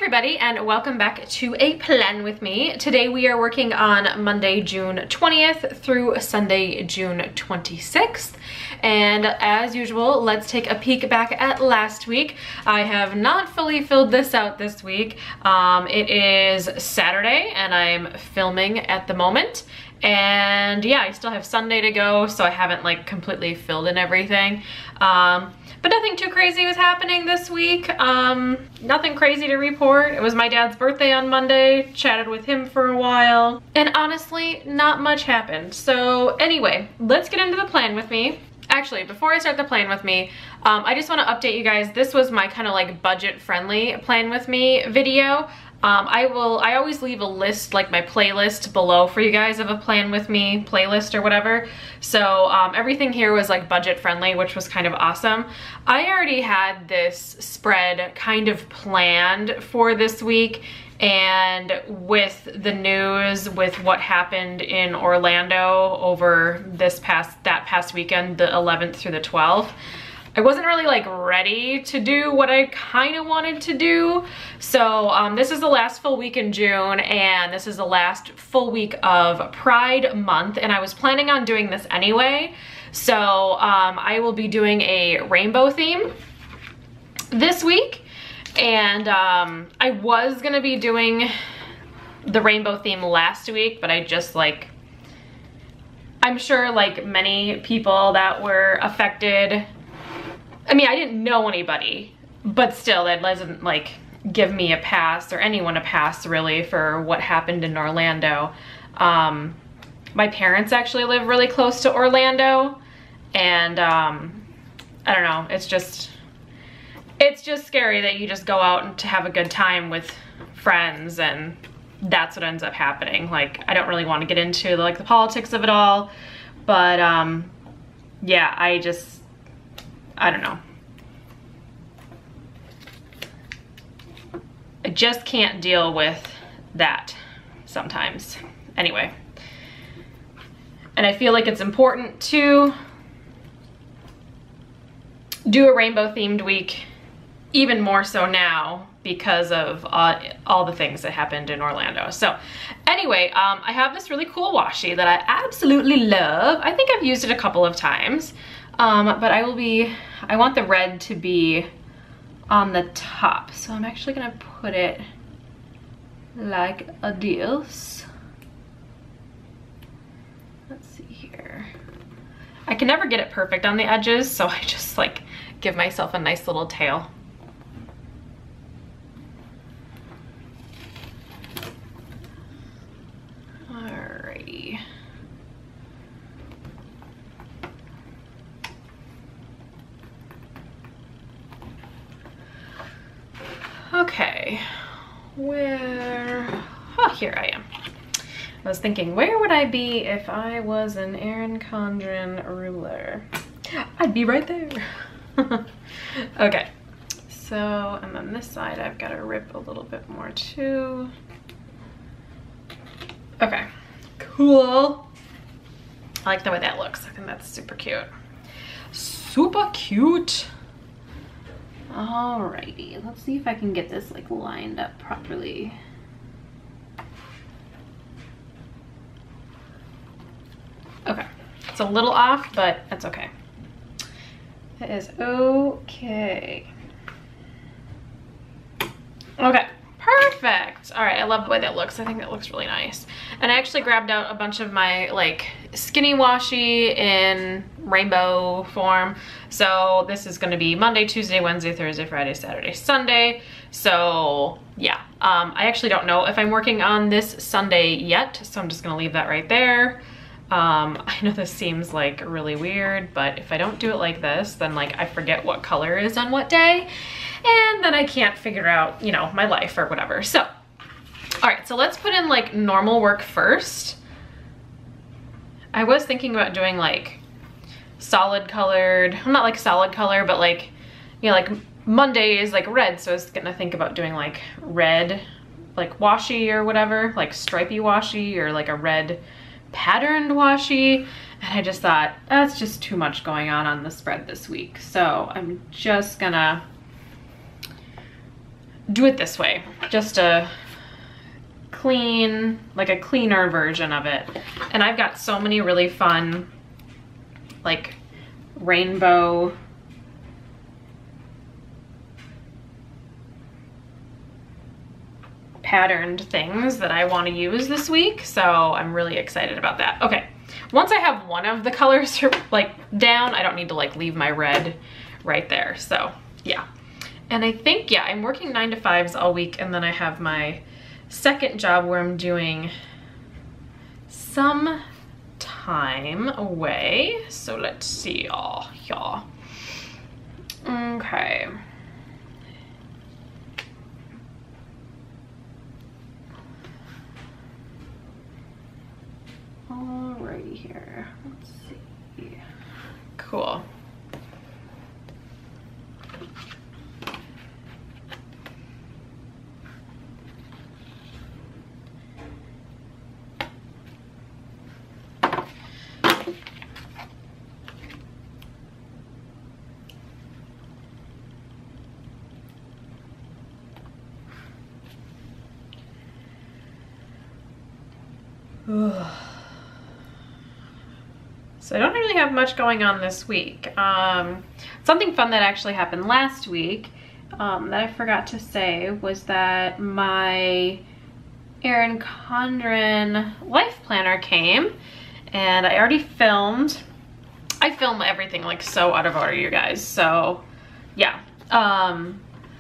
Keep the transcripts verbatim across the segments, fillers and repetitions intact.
everybody, and welcome back to A Plan with Me. Today we are working on Monday, June twentieth through Sunday, June twenty-sixth. And as usual, let's take a peek back at last week. I have not fully filled this out this week. Um, it is Saturday and I'm filming at the moment. And yeah, I still have Sunday to go, so I haven't like completely filled in everything. Um, but nothing too crazy was happening this week. Um, nothing crazy to report. It was my dad's birthday on Monday, chatted with him for a while. And honestly, not much happened. So anyway, let's get into the plan with me. Actually, before I start the plan with me, um, I just want to update you guys. This was my kind of like budget-friendly plan with me video. Um, I will, I always leave a list, like my playlist below for you guys of a plan with me playlist or whatever. So um, everything here was like budget friendly, which was kind of awesome. I already had this spread kind of planned for this week. And with the news, with what happened in Orlando over this past, that past weekend, the eleventh through the twelfth, I wasn't really like ready to do what I kind of wanted to do. So um, this is the last full week in June, and this is the last full week of Pride Month, and I was planning on doing this anyway. So um, I will be doing a rainbow theme this week. And um, I was gonna be doing the rainbow theme last week, but I just like, I'm sure like many people that were affected, I mean, I didn't know anybody, but still that doesn't like give me a pass or anyone a pass really for what happened in Orlando. Um, my parents actually live really close to Orlando, and um, I don't know, it's just, it's just scary that you just go out and to have a good time with friends, and that's what ends up happening. Like, I don't really want to get into like the politics of it all, but um, yeah, I just, I don't know. I just can't deal with that sometimes. Anyway, and I feel like it's important to do a rainbow themed week, even more so now because of uh, all the things that happened in Orlando. So anyway, um, I have this really cool washi that I absolutely love. I think I've used it a couple of times, um, but I will be, I want the red to be on the top. So I'm actually gonna put it like a this. Let's see here. I can never get it perfect on the edges, so I just like give myself a nice little tail. Alrighty. Okay, where, oh, here I am. I was thinking, where would I be if I was an Erin Condren ruler? I'd be right there. Okay, so, and then this side I've got to rip a little bit more too. Okay, cool. I like the way that looks. I think that's super cute. Super cute. Alrighty, let's see if I can get this like lined up properly. Okay, it's a little off, but that's okay. It is okay. Okay, perfect. All right, I love the way that looks. I think that looks really nice. And I actually grabbed out a bunch of my like skinny washi in rainbow form. So this is gonna be Monday, Tuesday, Wednesday, Thursday, Friday, Saturday, Sunday. So yeah, um, I actually don't know if I'm working on this Sunday yet, so I'm just gonna leave that right there. Um, I know this seems like really weird, but if I don't do it like this, then like I forget what color is on what day, and then I can't figure out, you know, my life or whatever. So, all right, so let's put in like normal work first. I was thinking about doing like solid colored, not like solid color, but like, you know, like Monday is like red, so I was gonna think about doing like red, like washi or whatever, like stripey washi or like a red patterned washi, and I just thought that's just too much going on on the spread this week, so I'm just gonna do it this way, just a clean, like a cleaner version of it. And I've got so many really fun, like rainbow patterned things that I want to use this week, so I'm really excited about that. Okay, once I have one of the colors like down, I don't need to like leave my red right there. So yeah, and I think, yeah, I'm working nine to fives all week, and then I have my second job where I'm doing some time away. So let's see, y'all, y'all. Okay. Alrighty here, let's see. Cool. So I don't really have much going on this week. Um, something fun that actually happened last week um, that I forgot to say was that my Erin Condren life planner came, and I already filmed. I film everything like so out of order, you guys. So yeah. Um,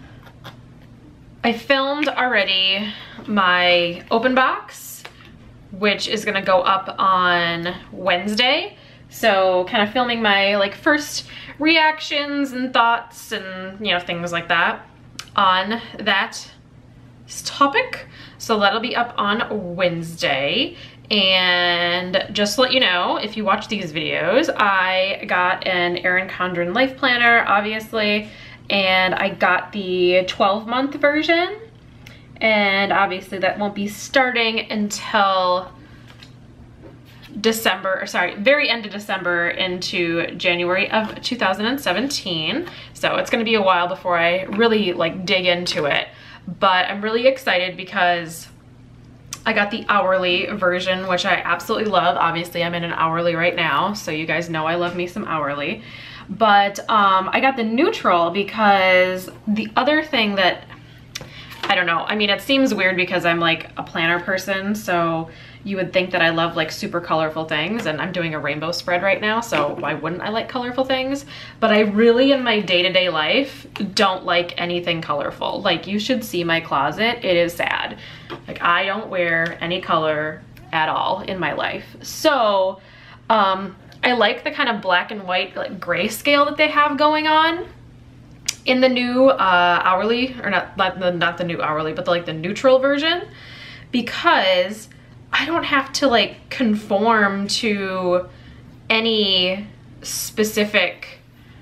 I filmed already my open box, which is gonna go up on Wednesday. So kind of filming my like first reactions and thoughts and, you know, things like that on that topic. So that'll be up on Wednesday. And just to let you know, if you watch these videos, I got an Erin Condren life planner, obviously, and I got the twelve month version. And obviously that won't be starting until December, or sorry, very end of December into January of two thousand seventeen. So it's gonna be a while before I really like dig into it. But I'm really excited because I got the hourly version, which I absolutely love. Obviously I'm in an hourly right now, so you guys know I love me some hourly. But um, I got the neutral because the other thing that, I don't know, I mean, it seems weird because I'm like a planner person, so you would think that I love like super colorful things, and I'm doing a rainbow spread right now, so why wouldn't I like colorful things? But I really, in my day-to-day life, don't like anything colorful. Like, you should see my closet, it is sad. Like, I don't wear any color at all in my life. So, um, I like the kind of black and white, like grayscale that they have going on in the new uh, hourly, or not, not the, not the new hourly, but the, like the neutral version, because I don't have to like conform to any specific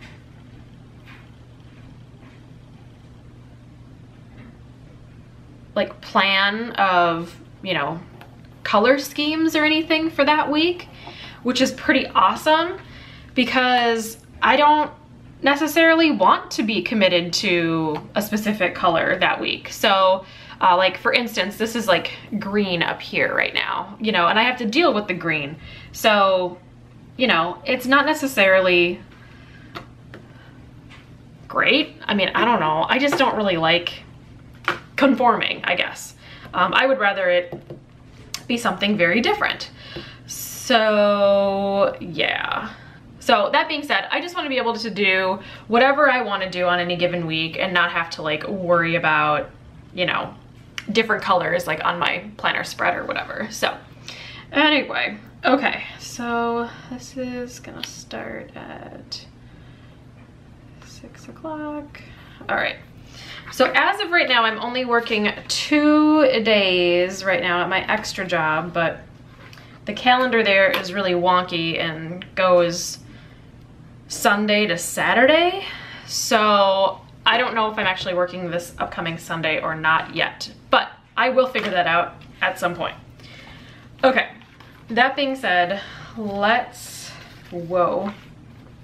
like plan of, you know, color schemes or anything for that week, which is pretty awesome because I don't necessarily want to be committed to a specific color that week. So uh, like for instance, this is like green up here right now, you know, and I have to deal with the green. So, you know, it's not necessarily great. I mean, I don't know. I just don't really like conforming, I guess. Um, I would rather it be something very different. So yeah. So that being said, I just want to be able to do whatever I want to do on any given week and not have to like worry about, you know, different colors like on my planner spread or whatever. So anyway, okay, so this is gonna start at six o'clock. All right. So as of right now, I'm only working two days right now at my extra job, but the calendar there is really wonky and goes Sunday to Saturday. So I don't know if I'm actually working this upcoming Sunday or not yet, but I will figure that out at some point. Okay, that being said, let's, whoa.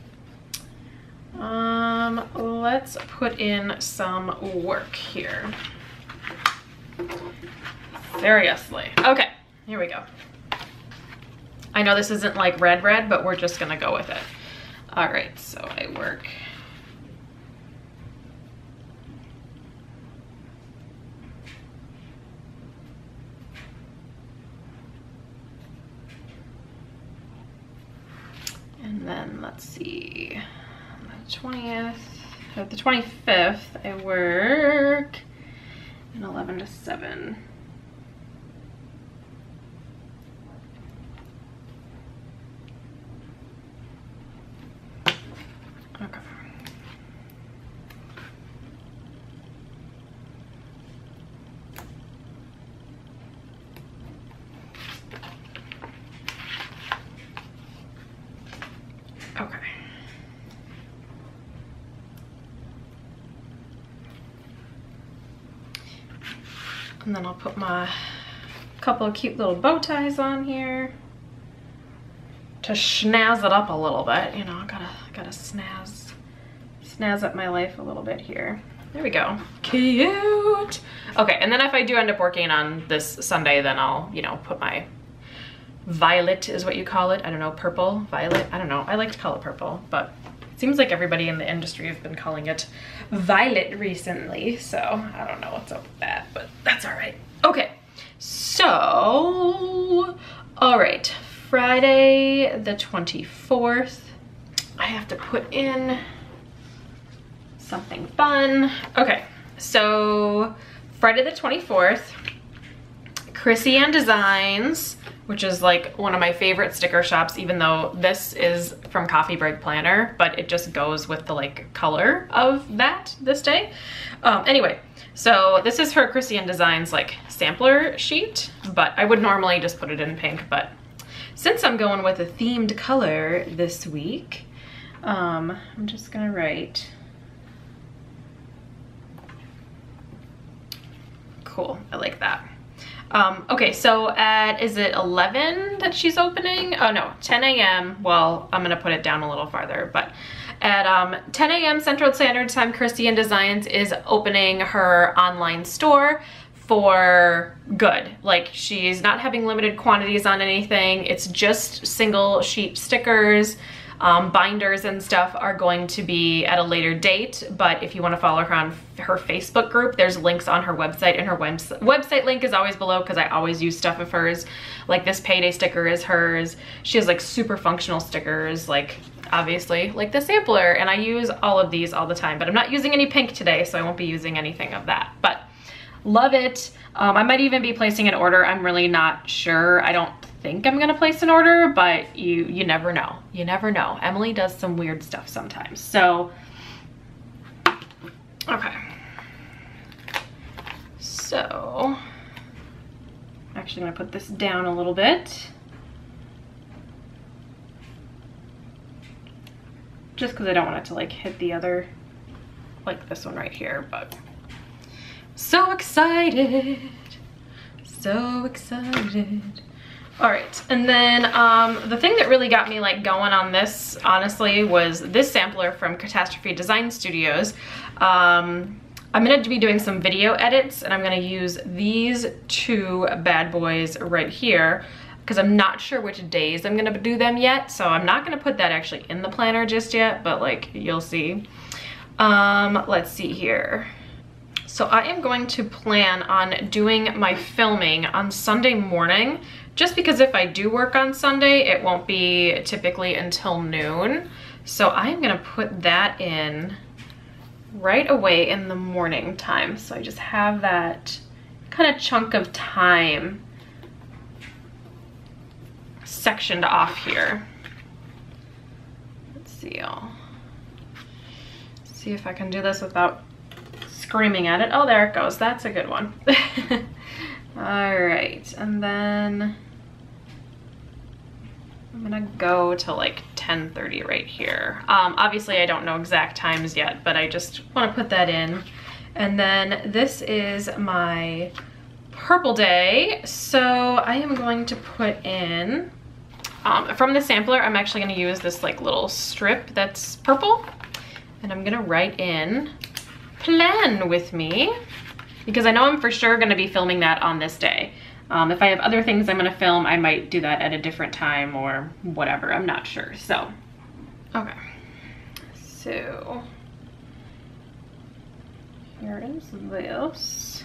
Um, let's put in some work here. Seriously. Okay, here we go. I know this isn't like red red, but we're just gonna go with it. All right, so I work. And then let's see, on the twentieth, or the twenty-fifth, I work an eleven to seven. Okay. Okay. And then I'll put my couple of cute little bow ties on here to schnazz it up a little bit. You know, I gotta gotta snazz snazz up my life a little bit here. There we go. Cute. Okay, and then if I do end up working on this Sunday, then I'll, you know, put my violet is what you call it. I don't know, purple, violet. I don't know. I like to call it purple, but it seems like everybody in the industry has been calling it violet recently. So I don't know what's up with that, but that's all right. Okay, so, all right. Friday the twenty-fourth. I have to put in something fun. Okay, so Friday the twenty-fourth, Krissyanne Designs, which is like one of my favorite sticker shops, even though this is from Coffee Break Planner, but it just goes with the like color of that this day. Um, anyway, so this is her Krissyanne Designs like sampler sheet, but I would normally just put it in pink, but since I'm going with a themed color this week, um, I'm just gonna write. Cool, I like that. Um, okay, so at, is it eleven that she's opening? Oh no, ten A M Well, I'm gonna put it down a little farther, but at um, ten A M Central Standard Time, Krissyanne Designs is opening her online store for good. Like, she's not having limited quantities on anything. It's just single sheet stickers. Um, binders and stuff are going to be at a later date, but if you want to follow her on her Facebook group, there's links on her website, and her web website link is always below because I always use stuff of hers. Like this payday sticker is hers. She has like super functional stickers, like obviously like the sampler, and I use all of these all the time, but I'm not using any pink today, so I won't be using anything of that, but love it. Um, I might even be placing an order. I'm really not sure. I don't think I'm gonna place an order, but you you never know. You never know. Emily does some weird stuff sometimes. So, okay. So, I'm actually gonna put this down a little bit. Just because I don't want it to like hit the other, like this one right here, but so excited. So excited. All right, and then um, the thing that really got me like going on this, honestly, was this sampler from Katastrophy Design Studios. Um, I'm gonna be doing some video edits, and I'm gonna use these two bad boys right here, because I'm not sure which days I'm gonna do them yet, so I'm not gonna put that actually in the planner just yet, but like, you'll see. Um, let's see here. So I am going to plan on doing my filming on Sunday morning, just because if I do work on Sunday, it won't be typically until noon. So I am gonna put that in right away in the morning time. So I just have that kind of chunk of time sectioned off here. Let's see, I'll see if I can do this without screaming at it. Oh, there it goes. That's a good one. All right, and then I'm gonna go to like ten thirty right here. Um, obviously I don't know exact times yet, but I just wanna put that in. And then this is my purple day. So I am going to put in, um, from the sampler, I'm actually gonna use this like little strip that's purple, and I'm gonna write in plan with me, because I know I'm for sure gonna be filming that on this day. Um, if I have other things I'm gonna film, I might do that at a different time or whatever, I'm not sure. So, okay. So, here is this.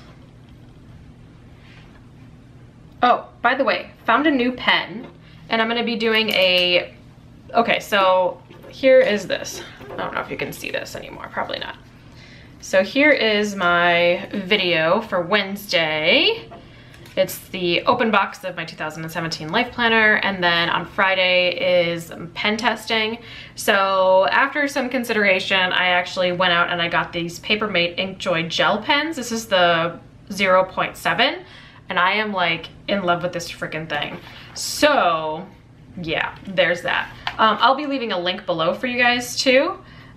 Oh, by the way, found a new pen, and I'm gonna be doing a, okay, so here is this. I don't know if you can see this anymore, probably not. So here is my video for Wednesday. It's the open box of my two thousand seventeen life planner, and then on Friday is pen testing. So after some consideration, I actually went out and I got these Papermate Inkjoy gel pens. This is the zero point seven. And I am like in love with this freaking thing. So yeah, there's that. Um, I'll be leaving a link below for you guys too.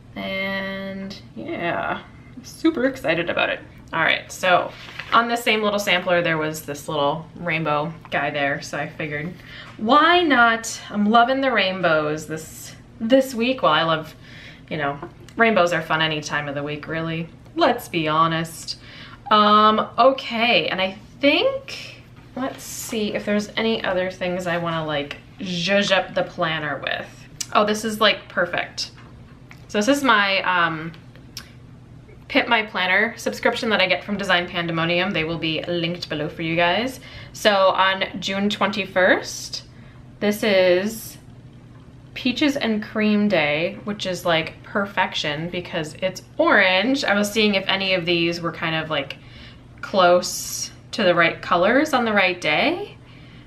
And yeah, I'm super excited about it. All right, so on the same little sampler, there was this little rainbow guy there. So I figured, why not? I'm loving the rainbows this, this week. Well, I love, you know, rainbows are fun any time of the week, really. Let's be honest. Um, okay, and I think, let's see if there's any other things I want to like zhuzh up the planner with. Oh, this is like perfect. So this is my um, Pimp My Planner subscription that I get from Design Pandemonium. They will be linked below for you guys. So on June twenty-first, this is Peaches and Cream Day, which is like perfection because it's orange. I was seeing if any of these were kind of like close to the right colors on the right day.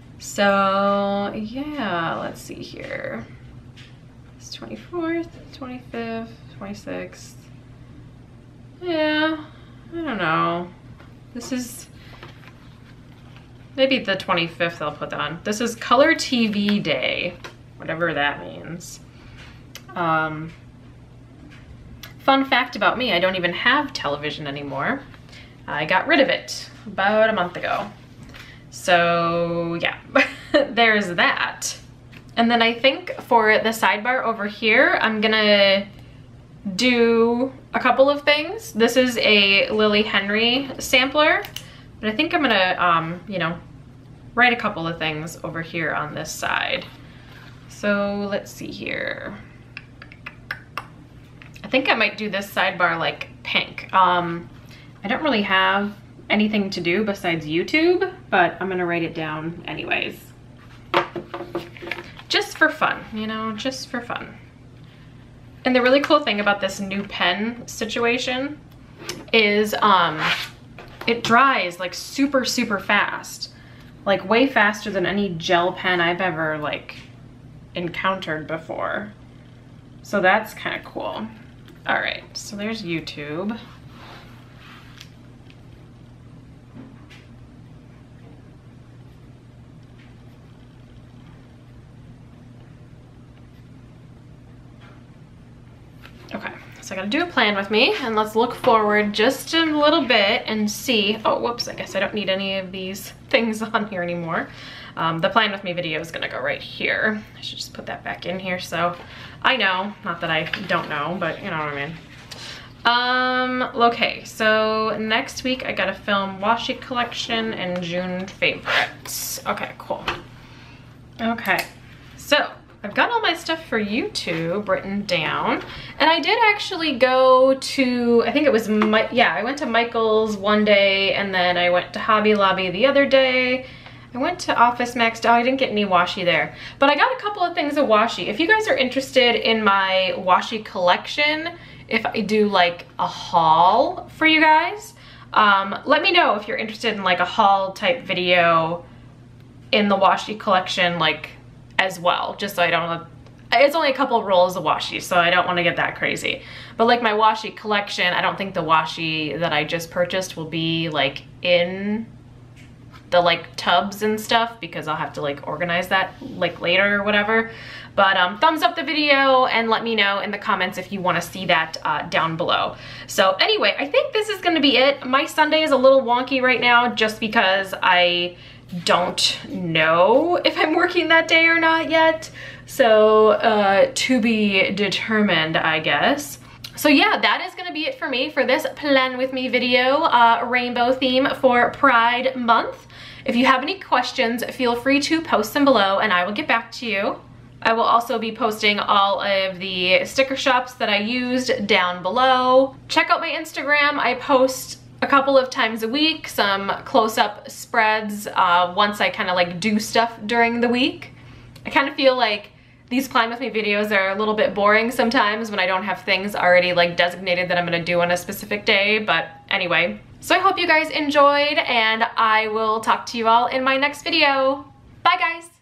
So yeah, let's see here. It's twenty-fourth, twenty-fifth, twenty-sixth. Yeah, I don't know. This is maybe the twenty-fifth I'll put on. This is Color T V Day, whatever that means. Um, fun fact about me, I don't even have television anymore. I got rid of it about a month ago. So yeah, there's that. And then I think for the sidebar over here, I'm gonna do a couple of things. This is a Lillie Henry sampler, but I think I'm gonna, um, you know, write a couple of things over here on this side. So let's see here. I think I might do this sidebar like pink. Um, I don't really have anything to do besides YouTube, but I'm gonna write it down anyways. Just for fun, you know, just for fun. And the really cool thing about this new pen situation is um, it dries like super, super fast. Like way faster than any gel pen I've ever like encountered before. So that's kind of cool. All right, so there's YouTube. Okay, so I gotta do a plan with me, and let's look forward just a little bit and see. Oh, whoops, I guess I don't need any of these things on here anymore. Um, the plan with me video is gonna go right here. I should just put that back in here so I know, not that I don't know, but you know what I mean. Um, okay, so next week I gotta film washi collection and June favorites. Okay, cool. Okay, so I've got all my stuff for YouTube written down, and I did actually go to, I think it was, my, yeah, I went to Michael's one day, and then I went to Hobby Lobby the other day. I went to Office Max. Oh, I didn't get any washi there, but I got a couple of things of washi. If you guys are interested in my washi collection, if I do like a haul for you guys, um, let me know if you're interested in like a haul type video in the washi collection, like as well, just so I don't, it's only a couple rolls of washi, so I don't want to get that crazy. But like my washi collection, I don't think the washi that I just purchased will be like in the like tubs and stuff, because I'll have to like organize that like later or whatever. But um, thumbs up the video and let me know in the comments if you want to see that uh, down below. So anyway, I think this is going to be it. My Sunday is a little wonky right now just because I don't know if I'm working that day or not yet. So uh, to be determined, I guess. So yeah, that is gonna be it for me for this plan with me video, uh, rainbow theme for Pride Month. If you have any questions, feel free to post them below and I will get back to you. I will also be posting all of the sticker shops that I used down below. Check out my Instagram. I post a couple of times a week, some close-up spreads uh, once I kind of like do stuff during the week. I kind of feel like these plan with me videos are a little bit boring sometimes when I don't have things already like designated that I'm gonna do on a specific day, but anyway. So I hope you guys enjoyed and I will talk to you all in my next video. Bye guys!